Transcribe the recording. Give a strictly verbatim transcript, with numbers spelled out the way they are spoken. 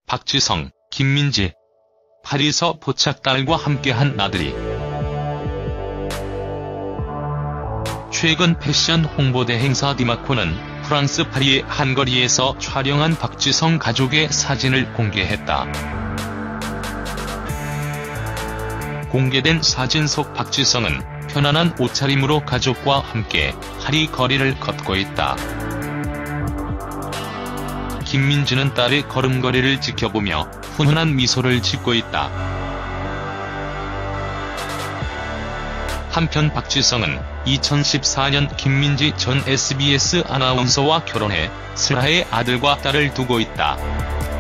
박지성, 김민지. 파리서 포착딸과 함께한 나들이. 최근 패션 홍보대 행사 디마코는 프랑스 파리의 한 거리에서 촬영한 박지성 가족의 사진을 공개했다. 공개된 사진 속 박지성은 편안한 옷차림으로 가족과 함께 파리 거리를 걷고 있다. 김민지는 딸의 걸음걸이를 지켜보며 훈훈한 미소를 짓고 있다. 한편 박지성은 이천십사 년 김민지 전 에스비에스 아나운서와 결혼해 슬하에 아들과 딸을 두고 있다.